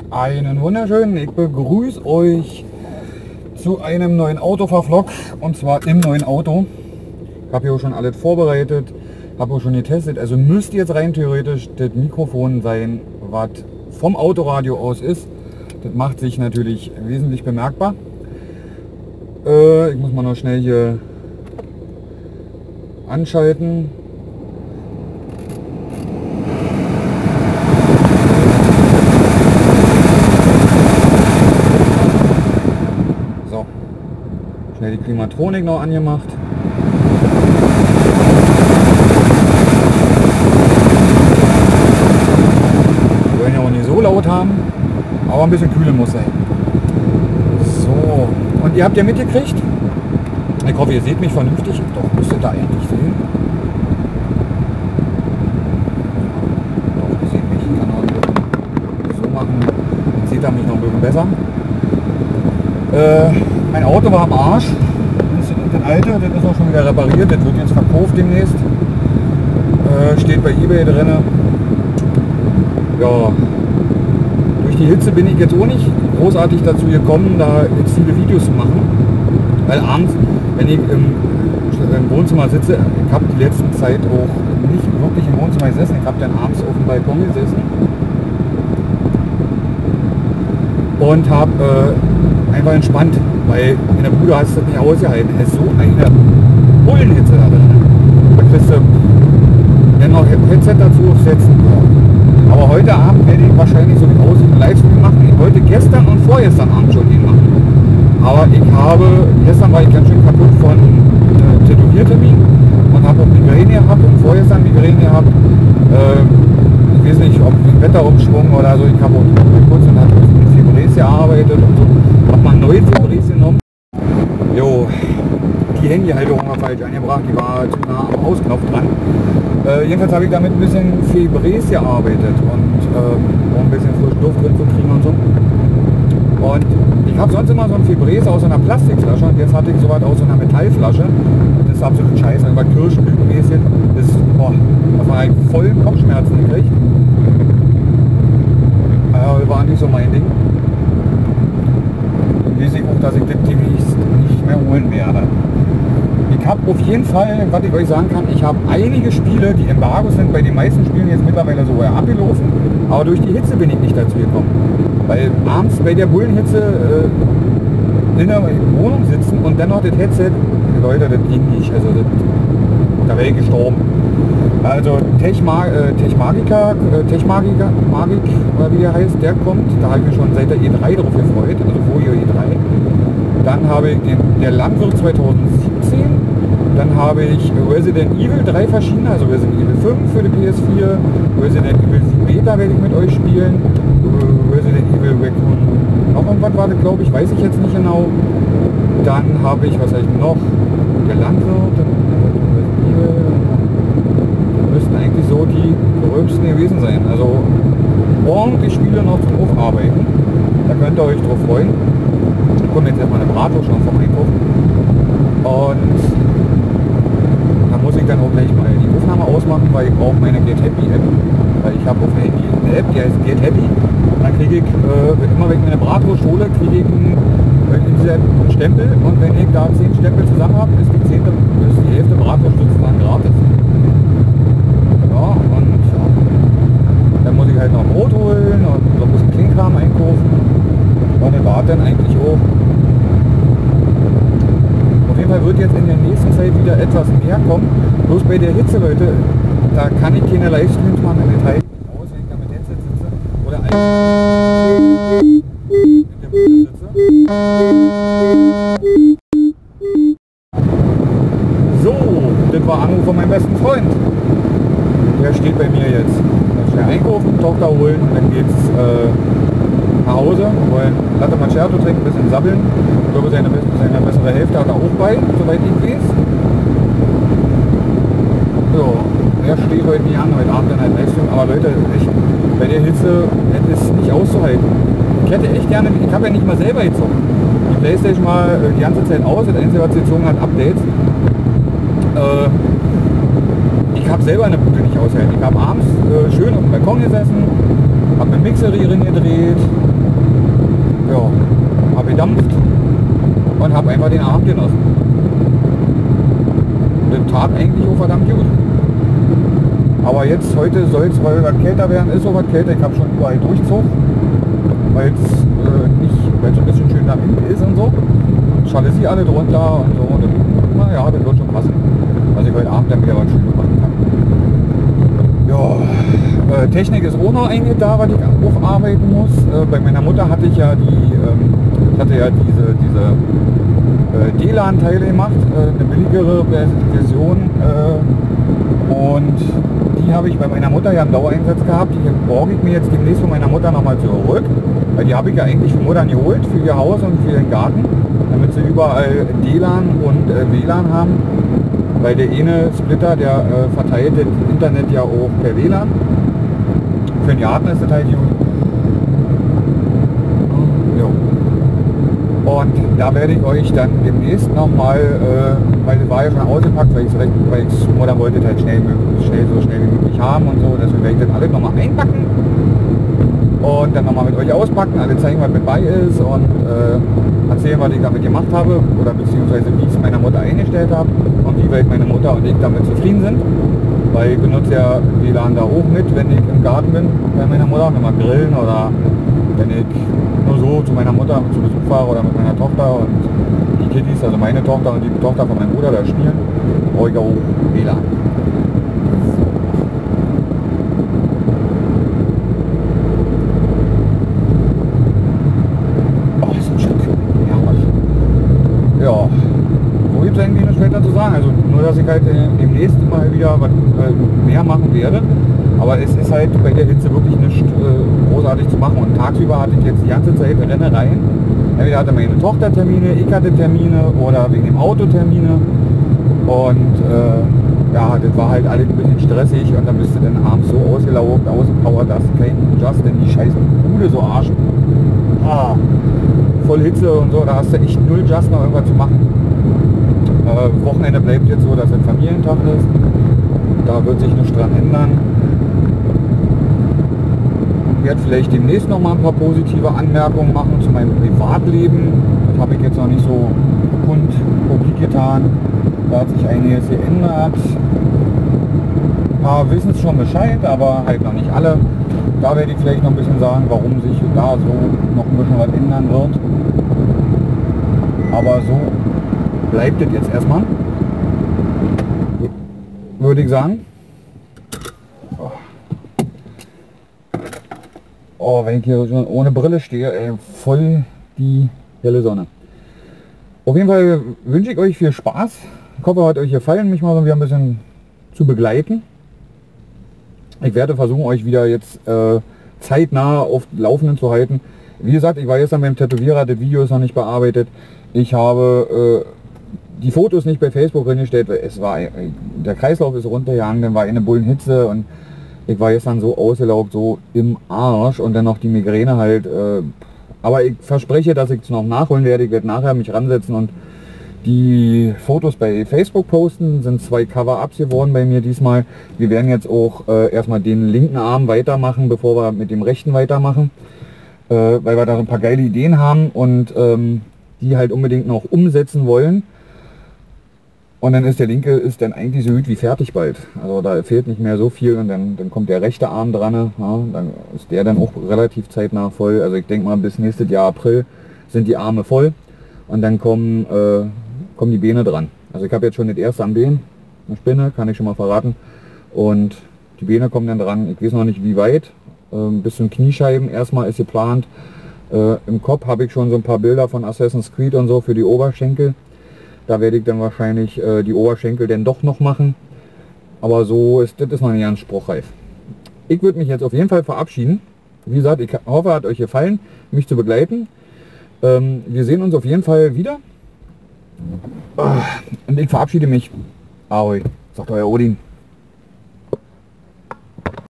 Einen wunderschönen, ich begrüße euch zu einem neuen Autofahr-Vlog und zwar im neuen Auto. Ich habe hier auch schon alles vorbereitet, habe auch schon getestet, also müsste jetzt rein theoretisch das Mikrofon sein, was vom Autoradio aus ist. Das macht sich natürlich wesentlich bemerkbar. Ich muss mal noch schnell hier anschalten. So, schnell die Klimatronik noch angemacht. Wir wollen ja auch nicht so laut haben, aber ein bisschen kühle muss sein. So, und ihr habt ja mitgekriegt, ich hoffe ihr seht mich vernünftig, doch müsstet ihr eigentlich sehen. Doch, ihr seht mich, ich kann auch so machen, dann seht ihr mich noch ein bisschen besser. Mein Auto war am Arsch, das alte, das ist auch schon wieder repariert, das wird jetzt verkauft demnächst. Steht bei eBay drin. Ja, durch die Hitze bin ich jetzt auch nicht großartig dazu gekommen, da jetzt viele Videos zu machen. Weil abends, wenn ich im Wohnzimmer sitze, ich habe die letzte Zeit auch nicht wirklich im Wohnzimmer gesessen, ich habe dann abends auf dem Balkon gesessen und habe einfach entspannt, weil in der Bude hast du das nicht ausgehalten. Es ist so eine Bullenhitze da drin. Da kriegst du dann noch Headset dazu aufsetzen. Aber heute Abend werde ich wahrscheinlich so wie aussieht einen Livestream machen. Ich wollte gestern und vorgestern Abend schon den machen. Aber gestern war ich ganz schön kaputt von Tätowiertermin und habe auch Migräne gehabt und vorgestern Migräne gehabt. Ich weiß nicht, ob ein Wetterumschwung oder so. Ich habe auch kurz und habe mit Fibres gearbeitet und so. Habe mal neue Fibres genommen. Jo, die Handyhalterung war falsch angebracht, die war zu nah am Ausknopf dran. Jedenfalls habe ich damit ein bisschen Fibres gearbeitet und um ein bisschen frischen Luft drin zu kriegen und so. Und ich habe sonst immer so ein Fibres aus einer Plastikflasche und jetzt hatte ich sowas aus so einer Metallflasche. Das ist absolut scheiße, über Kirschblütenmäßig. Das war halt voll Kopfschmerzen gekriegt. War nicht so mein Ding. Und weiß ich auch, dass ich das demnächst nicht mehr holen werde. Ich habe auf jeden Fall, was ich euch sagen kann, ich habe einige Spiele, die Embargos sind bei den meisten Spielen jetzt mittlerweile so abgelaufen, aber durch die Hitze bin ich nicht dazu gekommen. Weil abends bei der Bullenhitze in der Wohnung sitzen und dann noch das Headset, Leute, das ging nicht, also da wäre ich gestorben. Also Techmagic, oder wie der heißt, der kommt, da habe ich mich schon seit der E3 drauf gefreut, also vorher E3. Dann habe ich der Landwirt 2017, dann habe ich Resident Evil 3 verschiedene, also Resident Evil 5 für die PS4, Resident Evil 7 Beta werde ich mit euch spielen, Resident Evil Raccoon, noch irgendwas war das, glaube ich, weiß ich jetzt nicht genau. Dann habe ich, was habe ich noch, der Landwirt, müssten eigentlich so die gröbsten gewesen sein, also ordentlich Spiele noch zum Aufarbeiten, da könnt ihr euch drauf freuen. Ich komme jetzt erstmal eine Bratwurst schon vom Einkaufen und dann muss ich dann auch gleich mal die Aufnahme ausmachen, weil ich brauche meine Get Happy App, weil ich habe auf dem Handy eine App, die heißt Get Happy und dann kriege ich, immer wenn ich eine Bratwurst hole, kriege ich in dieser App einen Stempel und wenn ich da 10 Stempel zusammen habe, ist die Hälfte Bratwurst sozusagen gratis. Ja, und ja, dann muss ich halt noch Brot holen und so ein bisschen Kleinkram einkaufen. Und das war dann eigentlich auch. Auf jeden Fall wird jetzt in der nächsten Zeit wieder etwas mehr kommen. Bloß bei der Hitze, Leute, da kann ich keine Livestreams machen im Detail. Aus, wenn ich da mit Headset sitze. Oder eigentlich mit der Bühne sitze. So, das war Anruf von meinem besten Freund. Der steht bei mir jetzt. Schnell einkaufen, Tochter holen und dann geht's nach Hause, wollen Latte Macchiato trinken, ein bisschen sabbeln. Ich glaube, seine bessere Hälfte hat er auch bei, soweit ich weiß. So, er steht heute nicht an, heute Abend dann halt Livestream. Aber Leute, echt, bei der Hitze, das ist nicht auszuhalten. Ich hätte echt gerne, ich habe ja nicht mal selber gezogen. Die Playstation mal die ganze Zeit aus, das Einzige, was sie gezogen hat, Updates. Ich habe selber eine Bude nicht ausgehalten. Ich habe abends schön auf dem Balkon gesessen, habe mit Mixerie gedreht, ja, habe gedampft und habe einfach den Abend genossen. Das tat eigentlich auch verdammt gut. Aber jetzt, heute soll es, weil es kälter werden, ist auch was kälter. Ich habe schon überall Durchzug, weil es weil es ein bisschen schön nach hinten ist und so. Jalousie alle drunter und so. Und naja, das wird schon passen, dass ich heute Abend dann wieder was Schönes machen kann. Ja, Technik ist auch noch eine da, was ich aufarbeiten muss. Bei meiner Mutter hatte ich ja diese DLAN-Teile gemacht, eine billigere Version. Und die habe ich bei meiner Mutter ja im Dauereinsatz gehabt. Die borge ich mir jetzt demnächst von meiner Mutter nochmal zurück. Weil die habe ich ja eigentlich für Muttern geholt, für ihr Haus und für den Garten. Damit sie überall DLAN und WLAN haben. Weil der eine Splitter, der verteilt das Internet ja auch per WLAN. Für den Garten ist das halt gut. Und da werde ich euch dann demnächst nochmal, weil das war ja schon ausgepackt, weil ich Mutter wollte halt so schnell wie möglich haben und so, deswegen werde ich das alles nochmal einpacken und dann nochmal mit euch auspacken, alle zeigen, was mit bei ist und erzählen, was ich damit gemacht habe oder beziehungsweise wie ich es meiner Mutter eingestellt habe und wie weit meine Mutter und ich damit zufrieden sind. Weil ich benutze ja WLAN da auch mit, wenn ich im Garten bin bei meiner Mutter, wenn wir grillen oder wenn ich nur so zu meiner Mutter zu Besuch fahre oder mit meiner Tochter und die Kitties, also meine Tochter und die Tochter von meinem Bruder da spielen, brauche ich auch WLAN. Oh, ist ein Stück. Ja, so gibt es eigentlich nichts weiter zu sagen. Also nur, dass ich halt demnächst mal wieder was mehr machen werde. Aber es ist halt bei der Hitze wirklich nicht großartig zu machen. Und tagsüber hatte ich jetzt die ganze Zeit Rennereien. Entweder hatte meine Tochter Termine, ich hatte Termine oder wegen dem Auto Termine. Und ja, das war halt alles ein bisschen stressig. Und dann bist du dann abends so ausgelaugt, ausgepowert, dass kein Just in die scheiß Bude so Arsch. Voll Hitze und so, da hast du echt null Just noch irgendwas zu machen. Wochenende bleibt jetzt so, dass es Familientag ist. Da wird sich nichts dran ändern. Ich werde vielleicht demnächst noch mal ein paar positive Anmerkungen machen zu meinem Privatleben. Das habe ich jetzt noch nicht so publik getan. Da hat sich einiges geändert. Ein paar wissen es schon Bescheid, aber halt noch nicht alle. Da werde ich vielleicht noch ein bisschen sagen, warum sich da so noch ein bisschen was ändern wird. Aber so bleibt es jetzt erstmal. Würde ich sagen. Oh, wenn ich hier schon ohne Brille stehe, ey, voll die helle Sonne. Auf jeden Fall wünsche ich euch viel Spaß. Ich hoffe, es hat euch gefallen, mich mal wieder ein bisschen zu begleiten. Ich werde versuchen, euch wieder jetzt zeitnah auf Laufenden zu halten. Wie gesagt, ich war gestern beim Tätowierer, das Video ist noch nicht bearbeitet. Ich habe die Fotos nicht bei Facebook reingestellt, weil es war, der Kreislauf ist runtergegangen, dann war eine Bullenhitze und ich war gestern so ausgelaugt, so im Arsch und dann noch die Migräne halt. Aber ich verspreche, dass ich es noch nachholen werde. Ich werde nachher mich ransetzen und die Fotos bei Facebook posten. Sind 2 Cover-Ups geworden bei mir diesmal. Wir werden jetzt auch erstmal den linken Arm weitermachen, bevor wir mit dem rechten weitermachen. Weil wir da ein paar geile Ideen haben und die halt unbedingt noch umsetzen wollen. Und dann ist der linke dann eigentlich so gut wie fertig bald. Also da fehlt nicht mehr so viel und dann kommt der rechte Arm dran. Ja, dann ist der dann auch relativ zeitnah voll. Also ich denke mal bis nächstes Jahr April sind die Arme voll und dann kommen die Beine dran. Also ich habe jetzt schon das erste am Bein, eine Spinne, kann ich schon mal verraten. Und die Beine kommen dann dran. Ich weiß noch nicht wie weit. Bis zum Kniescheiben erstmal ist geplant. Im Kopf habe ich schon so ein paar Bilder von Assassin's Creed und so für die Oberschenkel. Da werde ich dann wahrscheinlich die Oberschenkel dann doch noch machen. Aber so ist das noch nicht ganz spruchreif. Ich würde mich jetzt auf jeden Fall verabschieden. Wie gesagt, ich hoffe, es hat euch gefallen, mich zu begleiten. Wir sehen uns auf jeden Fall wieder. Und ich verabschiede mich. Ahoi, sagt euer Odin.